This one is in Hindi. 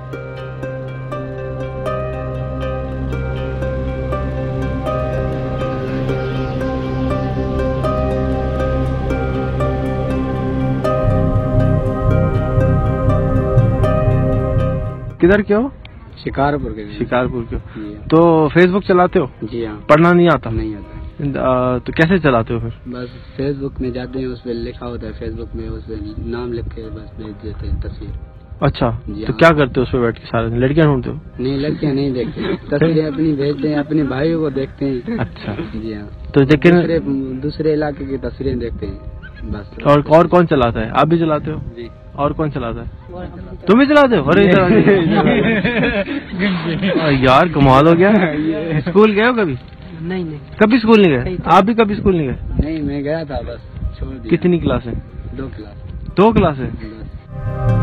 किधर के हो? शिकारपुर के। शिकारपुर के हो। तो फेसबुक चलाते हो? जी हाँ। पढ़ना नहीं आता? नहीं आता। तो कैसे चलाते हो फिर? बस फेसबुक में जाते हैं, उस पर लिखा होता है, फेसबुक में उस पर नाम लिख के बस भेज देते हैं तस्वीर। अच्छा, तो क्या करते हो उस पर बैठ के सारे दिन? लड़कियां ढूंढते हो? नहीं, लड़कियां नहीं देखते, तस्वीरें अपनी भेजते हैं, अपने भाइयों को देखते हैं। अच्छा जी हाँ। तो लेकिन दूसरे इलाके की तस्वीरें देखते हैं बस। और कौन चलाता है? आप भी चलाते हो? जी। और कौन चलाता है? तुम भी चलाते हो? अरे यार कमाल हो गया। स्कूल गए हो कभी? नहीं। कभी स्कूल नहीं गए? आप भी कभी स्कूल नहीं गए? नहीं, मैं गया था, बस छोड़ दिया। कितनी क्लास है? 2 क्लास। 2 क्लास है?